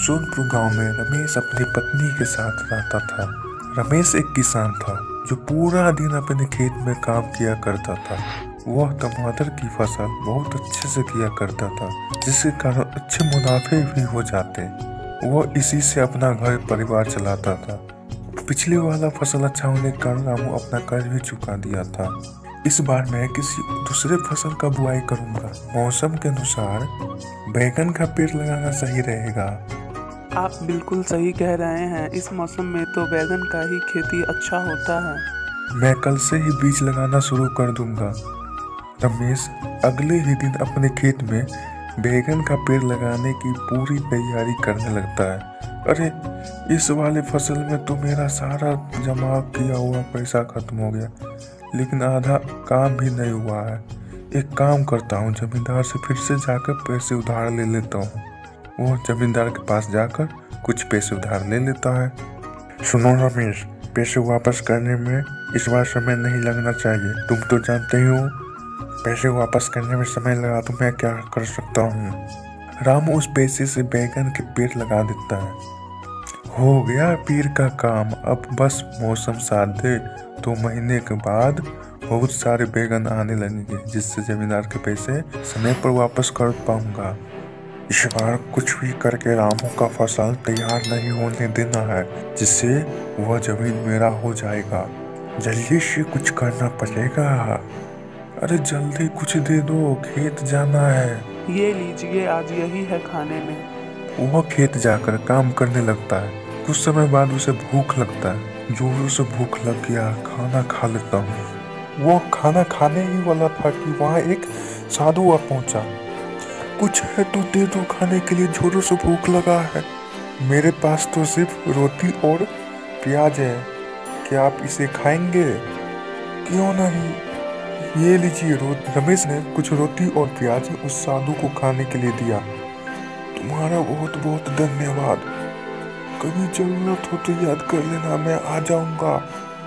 सोनपुर गांव में रमेश अपनी पत्नी के साथ रहता था। रमेश एक किसान था जो पूरा दिन अपने खेत में काम किया करता था। वह टमाटर की फसल बहुत अच्छे से किया करता था, जिसके कारण अच्छे मुनाफे भी हो जाते। वह इसी से अपना घर परिवार चलाता था। पिछली वाला फसल अच्छा होने के कारण रामू अपना कर्ज भी चुका दिया था। इस बार मैं किसी दूसरे फसल का बुआई करूंगा। मौसम के अनुसार बैंगन का पेड़ लगाना सही रहेगा। आप बिल्कुल सही कह रहे हैं। इस मौसम में तो बैगन का ही खेती अच्छा होता है। मैं कल से ही बीज लगाना शुरू कर दूंगा। रमेश अगले ही दिन अपने खेत में बैगन का पेड़ लगाने की पूरी तैयारी करने लगता है। अरे, इस वाले फसल में तो मेरा सारा जमा किया हुआ पैसा खत्म हो गया, लेकिन आधा काम भी नहीं हुआ है। एक काम करता हूँ, जमींदार से फिर से जाकर पैसे उधार ले लेता हूँ। वो जमींदार के पास जाकर कुछ पैसे उधार ले लेता है। सुनो रमेश, पैसे वापस करने में इस बार समय नहीं लगना चाहिए। तुम तो जानते ही हो, पैसे वापस करने में समय लगा तो मैं क्या कर सकता हूँ। रामू उस पैसे से बैगन के पेड़ लगा देता है। हो गया पीर का काम। अब बस मौसम साथ दे, 2 महीने के बाद बहुत सारे बैगन आने लगेंगे, जिससे जमींदार के पैसे समय पर वापस कर पाऊंगा। इस बार कुछ भी करके रामू का फसल तैयार नहीं होने देना है, जिससे वह जमीन मेरा हो जाएगा। जल्दी से कुछ करना पड़ेगा। अरे जल्दी कुछ दे दो, खेत जाना है। ये लीजिए, आज यही है खाने में। वह खेत जाकर काम करने लगता है। कुछ समय बाद उसे भूख लगता है। जोरों से भूख लग गया, खाना खा लेता हूँ। वह खाना खाने ही वाला था कि वहाँ एक साधु आ पहुंचा। कुछ है तो दे दो खाने के लिए, जोरों से भूख लगा है। मेरे पास तो सिर्फ रोटी और प्याज है, क्या आप इसे खाएंगे? क्यों नहीं, ये लीजिए। रमेश ने कुछ रोटी और प्याज उस साधु को खाने के लिए दिया। तुम्हारा बहुत बहुत धन्यवाद। कभी जरूरत हो तो याद कर लेना, मैं आ जाऊंगा।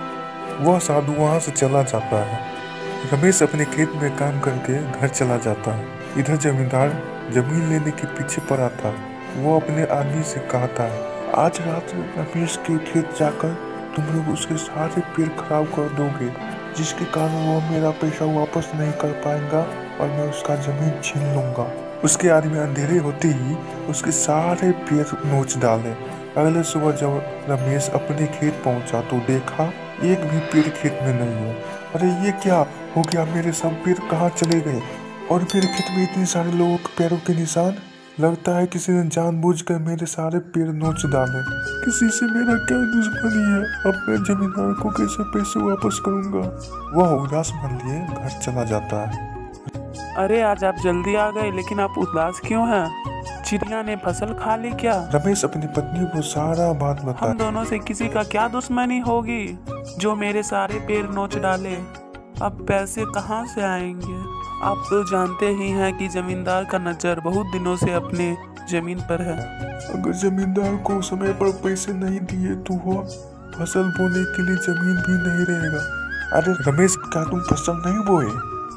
वह साधु वहां से चला जाता है। रमेश अपने खेत में काम करके घर चला जाता है। इधर जमींदार जमीन लेने के पीछे पड़ा था। वो अपने आदमी से कहता है, आज रात रमेश के खेत जाकर तुम लोग उसके सारे पेड़ खराब कर दोगे, जिसके कारण वो मेरा पैसा वापस नहीं कर पाएगा और मैं उसका जमीन छीन लूंगा। उसके आदमी अंधेरे होते ही उसके सारे पेड़ नोच डाले। अगले सुबह जब रमेश अपने खेत पहुंचा तो देखा एक भी पेड़ खेत में नहीं है। अरे ये क्या हो गया, मेरे सब पेड़ कहाँ चले गए? और मेरे खेत में इतने सारे लोगों के पैरों के निशान। लगता है किसी ने जानबूझकर मेरे सारे पेड़ नोच डाले। किसी से मेरा क्या दुश्मनी है? अब मैं जमींदार को कैसे पैसे वापस करूंगा? वह उदास मन लिए घर चला जाता है। अरे, आज आप जल्दी आ गए, लेकिन आप उदास क्यों हैं? चिड़िया ने फसल खा ली क्या? रमेश अपनी पत्नी को सारा बात हम बताया। दोनों से किसी का क्या दुश्मनी होगी जो मेरे सारे पेड़ नोच डाले? अब पैसे कहाँ से आएंगे? आप तो जानते ही हैं कि जमींदार का नजर बहुत दिनों से अपने जमीन पर है। अगर जमींदार को समय पर पैसे नहीं दिए तो वह फसल बोने के लिए जमीन भी नहीं रहेगा। अरे रमेश, क्या तुम फसल नहीं बोए?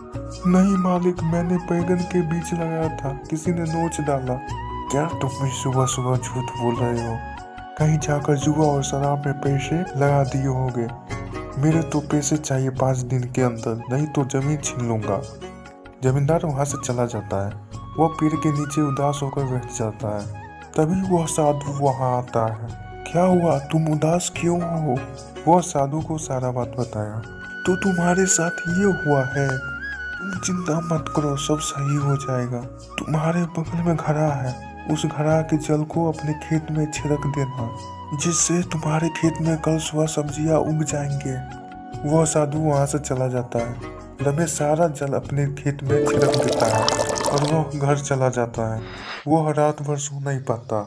नहीं मालिक, मैंने बैगन के बीज लगाया था, किसी ने नोच डाला। क्या तुम भी सुबह सुबह झूठ बोल रहे हो? कहीं जाकर जुआ और शराब में पैसे लगा दिए होगे। मेरे तो पैसे चाहिए 5 दिन के अंदर, नहीं तो जमीन छीन लूंगा। जमींदार वहां से चला जाता है। वह पेड़ के नीचे उदास होकर बैठ जाता है। तभी वह साधु वहां आता है। क्या हुआ, तुम उदास क्यों हो? वह साधु को सारा बात बताया। तो तुम्हारे साथ ये हुआ है, तुम चिंता मत करो, सब सही हो जाएगा। तुम्हारे बगल में घड़ा है, उस घड़ा के जल को अपने खेत में छिड़क देना, जिससे तुम्हारे खेत में कल सुबह सब्जियां उग जाएंगे। वह साधु वहां से चला जाता है। रमेश सारा जल अपने खेत में छिड़क देता है और वह घर चला जाता है। वह रात भर सो नहीं पाता।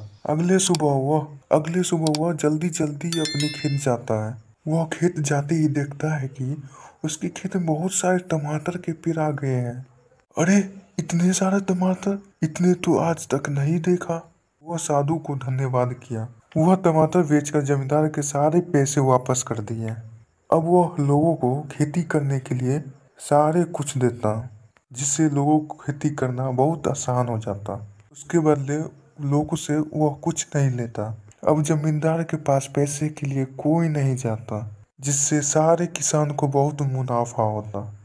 अगले सुबह वह जल्दी जल्दी अपने खेत जाता है। वह खेत जाते ही देखता है कि उसके खेत में बहुत सारे टमाटर के पेड़ आ गए हैं। अरे, इतने सारे टमाटर, इतने तो आज तक नहीं देखा। वह साधु को धन्यवाद किया। वह टमाटर बेचकर जमींदार के सारे पैसे वापस कर दिए। अब वह लोगों को खेती करने के लिए सारे कुछ देता, जिससे लोगों को खेती करना बहुत आसान हो जाता। उसके बदले लोगों से वह कुछ नहीं लेता। अब जमींदार के पास पैसे के लिए कोई नहीं जाता, जिससे सारे किसान को बहुत मुनाफा होता।